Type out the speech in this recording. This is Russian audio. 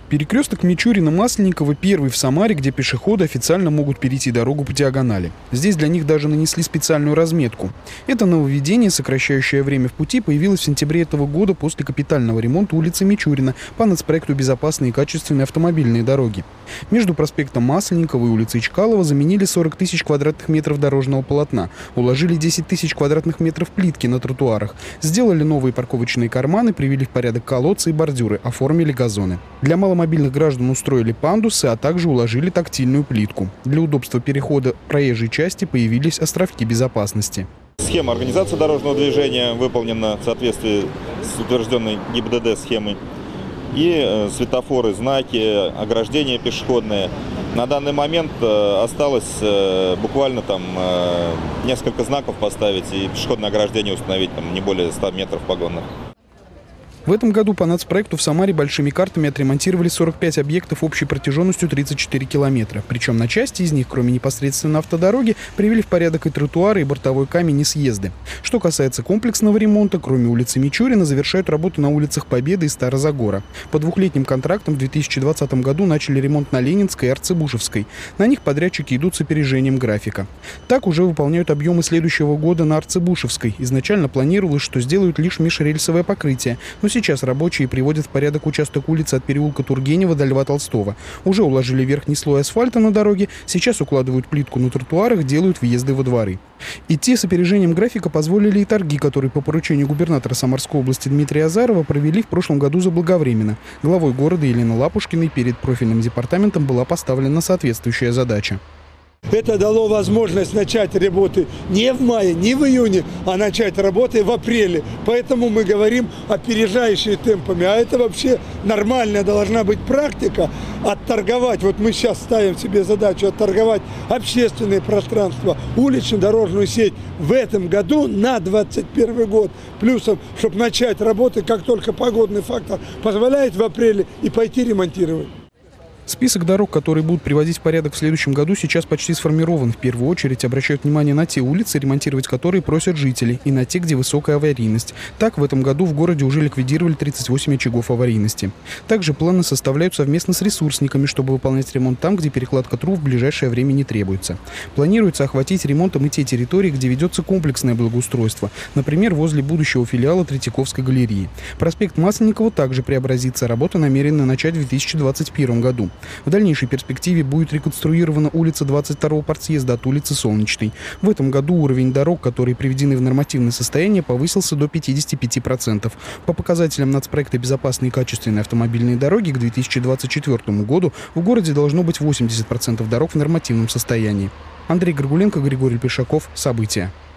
Перекресток Мичурина-Масленникова первый в Самаре, где пешеходы официально могут перейти дорогу по диагонали. Здесь для них даже нанесли специальную разметку. Это нововведение, сокращающее время в пути, появилось в сентябре этого года после капитального ремонта улицы Мичурина по нацпроекту «Безопасные и качественные автомобильные дороги». Между проспектом Масленникова и улицей Чкалова заменили 40 тысяч квадратных метров дорожного полотна, уложили 10 тысяч квадратных метров плитки на тротуарах, сделали новые парковочные карманы, привели в порядок колодцы и бордюры, оформили газоны. Для маломобильных граждан устроили пандусы, а также уложили тактильную плитку. Для удобства перехода проезжей части появились островки безопасности. Схема организации дорожного движения выполнена в соответствии с утвержденной ГИБДД схемой. И светофоры, знаки, ограждения пешеходные. На данный момент осталось буквально несколько знаков поставить и пешеходное ограждение установить не более 100 метров погонных. В этом году по нацпроекту в Самаре большими картами отремонтировали 45 объектов общей протяженностью 34 километра. Причем на части из них, кроме непосредственно автодороги, привели в порядок и тротуары, и бортовой камень, и съезды. Что касается комплексного ремонта, кроме улицы Мичурина, завершают работу на улицах Победы и Старозагора. По двухлетним контрактам в 2020 году начали ремонт на Ленинской и Арцебушевской. На них подрядчики идут с опережением графика. Так уже выполняют объемы следующего года на Арцебушевской. Изначально планировалось, что сделают лишь межрельсовое покрытие, но сейчас рабочие приводят в порядок участок улицы от переулка Тургенева до Льва Толстого. Уже уложили верхний слой асфальта на дороге, сейчас укладывают плитку на тротуарах, делают въезды во дворы. Идти с опережением графика позволили и торги, которые по поручению губернатора Самарской области Дмитрия Азарова провели в прошлом году заблаговременно. Главой города Еленой Лапушкиной перед профильным департаментом была поставлена соответствующая задача. Это дало возможность начать работы не в мае, не в июне, а начать работы в апреле. Поэтому мы говорим опережающими темпами. А это вообще нормальная должна быть практика. Отторговать, вот мы сейчас ставим себе задачу отторговать общественное пространство, уличную дорожную сеть в этом году на 2021 год. Плюсом, чтобы начать работы, как только погодный фактор позволяет в апреле, и пойти ремонтировать. Список дорог, которые будут приводить в порядок в следующем году, сейчас почти сформирован. В первую очередь обращают внимание на те улицы, ремонтировать которые просят жители, и на те, где высокая аварийность. Так, в этом году в городе уже ликвидировали 38 очагов аварийности. Также планы составляют совместно с ресурсниками, чтобы выполнять ремонт там, где перекладка труб в ближайшее время не требуется. Планируется охватить ремонтом и те территории, где ведется комплексное благоустройство, например, возле будущего филиала Третьяковской галереи. Проспект Масленникова также преобразится, работа намерены начать в 2021 году. В дальнейшей перспективе будет реконструирована улица 22-го партсъезда от улицы Солнечной. В этом году уровень дорог, которые приведены в нормативное состояние, повысился до 55%. По показателям нацпроекта «Безопасные и качественные автомобильные дороги» к 2024 году в городе должно быть 80% дорог в нормативном состоянии. Андрей Горгуленко, Григорий Пешаков. События.